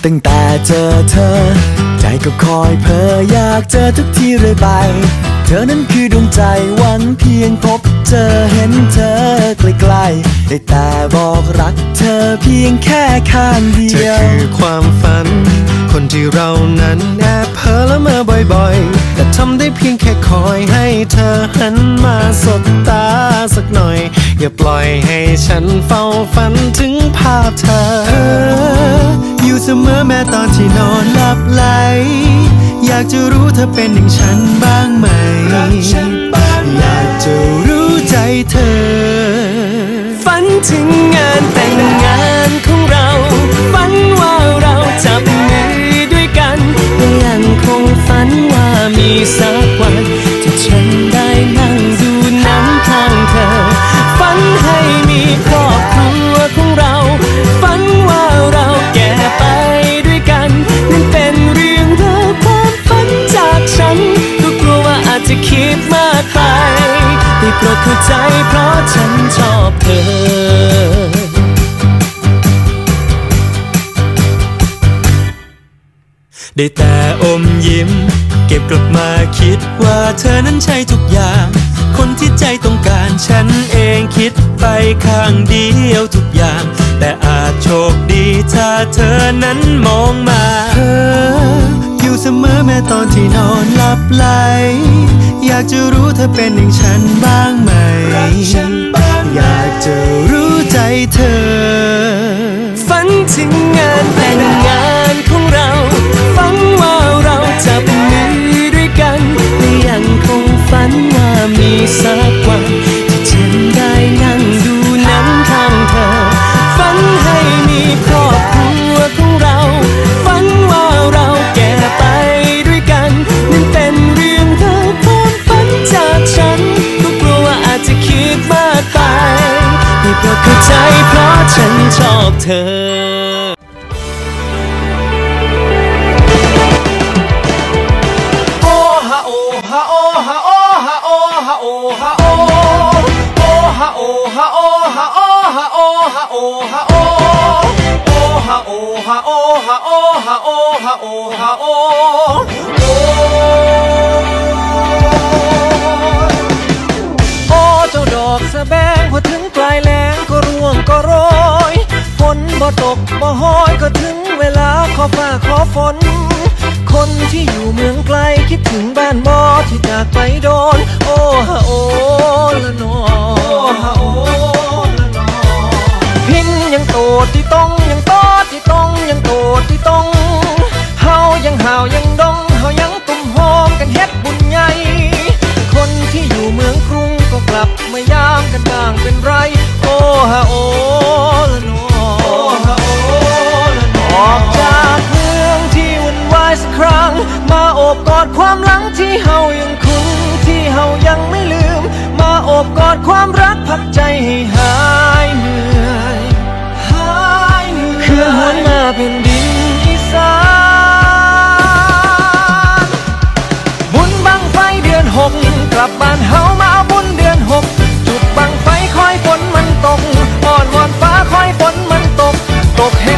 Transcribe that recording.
ตั้งแต่เจอเธอใจก็คอยเพ้ออยากเจอทุกทีเรื่อยไปเธอนั้นคือดวงใจหวังเพียงพบเจอเห็นเธอใกล้ๆได้แต่บอกรักเธอเพียงแค่ข้างเดียวเธอคือความฝันคนที่เรานั้นแอบเพ้อละเมอบ่อยๆแต่ทำได้เพียงแค่คอยให้เธอหันมาสบตาสักหน่อยอย่าปล่อยให้ฉันเฝ้าฝันถึงภาพเธออยู่เสมอแม้ตอนที่นอนหลับไหลอยากจะรู้เธอเป็นอย่างฉันบ้างไหมอยากจะรู้ใจเธอฝันถึงงานแต่งงานของเราฝันว่าเราจับมือด้วยกันยังคงฝันว่ามีสักวันที่ฉันได้นั่งดูหนังข้างเธอฝันให้มีครอบครัวของเราฝันว่าเราแก่ไปด้วยกันนั่นเป็นเรื่องราวความฝันจากฉันก็กลัวว่าอาจจะคิดมากไปได้โปรดเข้าใจเพราะฉันชอบเธอได้แต่อมยิ้มเก็บกลับมาคิดว่าเธอนั้นใช่ทุกอย่างคนที่ใจต้องการฉันเองคิดไปข้างเดียวทุกอย่างแต่อาจโชคดีถ้าเธอนั้นมองมาเธออยู่เสมอแม้ตอนที่นอนหลับไหลอยากจะรู้เธอเป็นอย่างฉันบ้างไหมอยากจะรู้ใจเธอฝันถึงงานแต่งงานของเราฝันว่าเราจับมือด้วยกันแต่ยังคงฝันว่ามีสักวันที่ฉันได้นั่งดูหนังข้างเธอฝันให้มีครอบครัวของเราฝันว่าเราแก่ไปด้วยกันนั่นเป็นเรื่องราวความฝันจากฉันก็กลัวว่าอาจจะคิดมากไปได้โปรดเข้าใจเพราะฉันชอบเธอเจ้าดอกสะแบงพอถึงปลายแล้งก็ร่วงก็โรยฝนบ่ตกบ่ห้อยก็ถึงเวลาขอฟ้าขอฝนคนที่อยู่เมืองไกลคิดถึงบ้านบ่ที่จากไปโดนโอ้ฮะโอ้ละนอพินยังโตที่ต้องยังโตที่ต้องยังโตที่ต้องเฮายังห่าวยังดองเฮายังตุ่มหอมกันเฮ็ดบุญใหญ่คนที่อยู่เมืองกรุงก็กลับมายามกันบ้างเป็นไรโอ้ฮะโอ้ละนอออกจากเมืองที่วุ่นวายสักครั้งมาโอบกอดความหลังที่เฮายังคุ้นที่เฮายังไม่ลืมมาโอบกอดความรักพักใจให้หายเหนื่อยเคลื่อนหวนมาเป็นดินอีสานบุญบังไฟเดือนหกกลับบ้านเฮามาบุญเดือนหกจุดบังไฟคอยฝนมันตกอ่อนวอนฟ้าคอยฝนมันตกแห้